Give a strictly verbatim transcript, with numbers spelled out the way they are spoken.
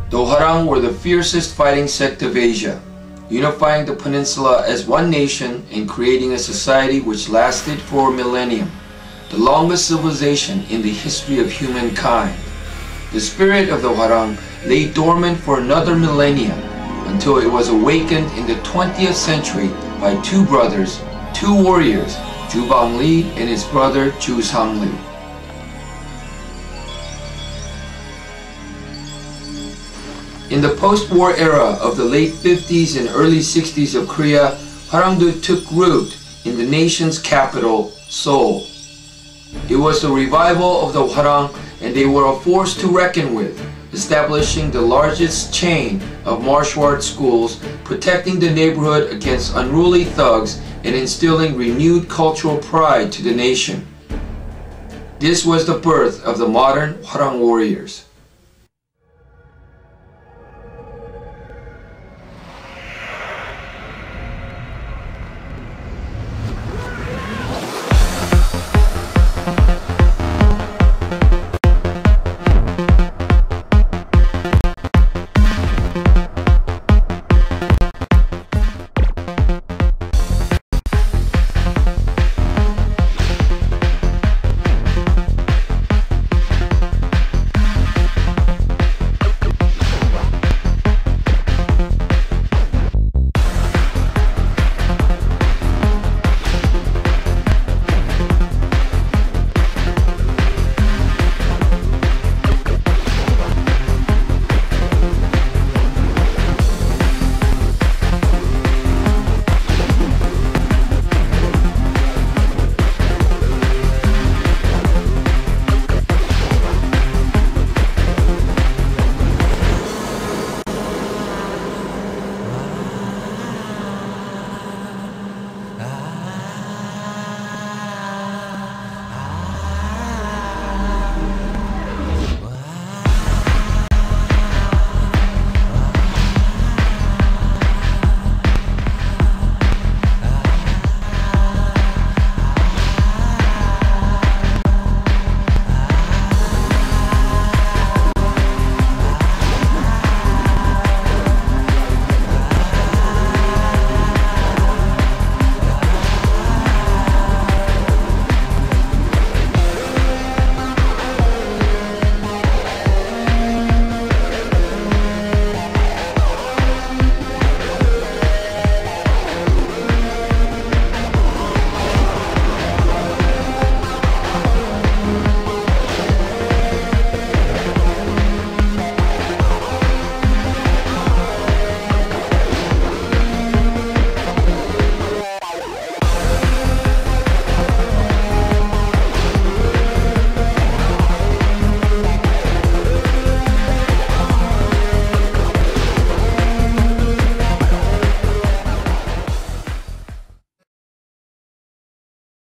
The Hwa Rang were the fiercest fighting sect of Asia, unifying the peninsula as one nation and creating a society which lasted for a millennium, the longest civilization in the history of humankind. The spirit of the Hwa Rang lay dormant for another millennium until it was awakened in the twentieth century by two brothers, two warriors, Ju Bang-li and his brother Ju Sang-li. In the post-war era of the late fifties and early sixties of Korea, Hwa Rang Do took root in the nation's capital, Seoul. It was the revival of the Hwa Rang, and they were a force to reckon with, establishing the largest chain of martial arts schools, protecting the neighborhood against unruly thugs, and instilling renewed cultural pride to the nation. This was the birth of the modern Hwa Rang warriors.